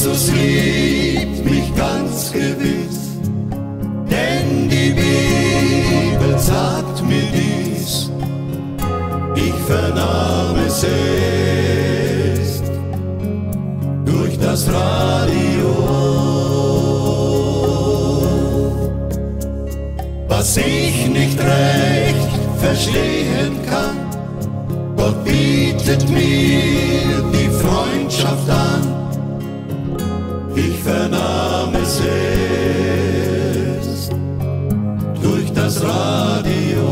Jesus liebt mich ganz gewiss, denn die Bibel sagt mir dies. Ich vernahm es erst durch das Radio. Was ich nicht recht verstehen kann, Gott bietet mir die Freundschaft an. Ich vernahm es erst durch das Radio.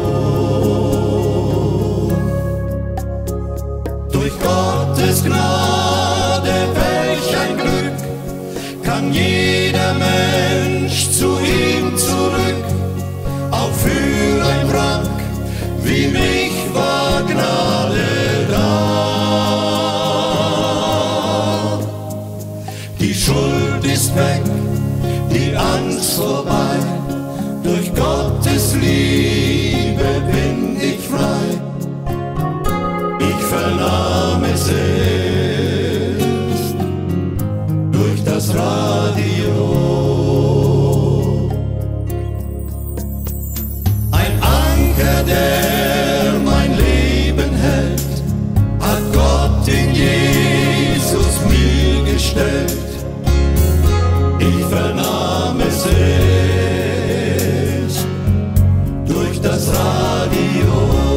Durch Gottes Gnade, welch ein Glück, kann jeder Mensch zu ihm zurück. Auch für ein Wrack wie mich war Gnade da. Die Schuld ist weg, die Angst vorbei, durch Gottes Liebe bin ich frei. Ich vernahm es erst durch das Radio. Der mein Leben hält, hat Gott in Jesus mir gestellt. Ich vernahm es erst durch das Radio.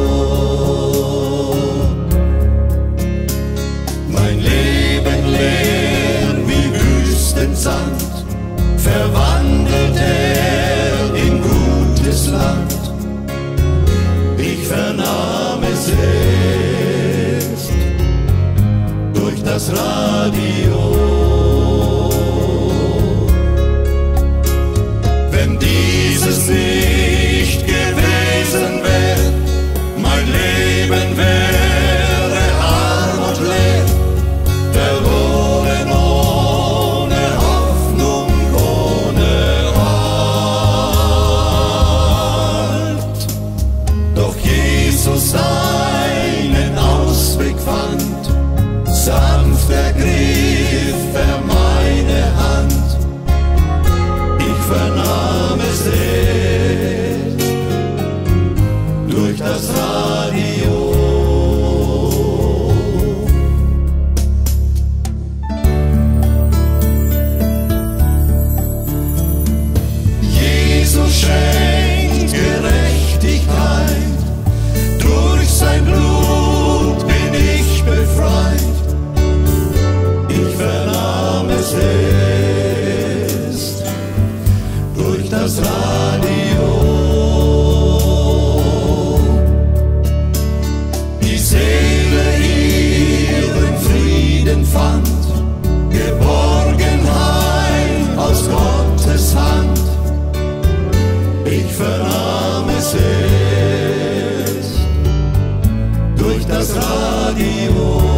Mein Leben leer wie Wüstensand, verwandelt er in gutes Land. Ich vernahm es erst durch das Radio. Wenn dieses nicht gewesen wäre, mein Leben wäre arm und leer, verloren ohne Hoffnung, ohne Halt. Doch Jesus seinen Ausweg fand, sanft ergriff er meine Hand. Ich vernahm es erst durch das Radio. Jesus schenkt Gerechtigkeit, durch sein Blut bin ich befreit. Ich vernahm es erst durch das Radio. Die Seele ihren Frieden fand, Geborgenheit aus Gottes Hand. Ich vernahm es erst durch das Radio.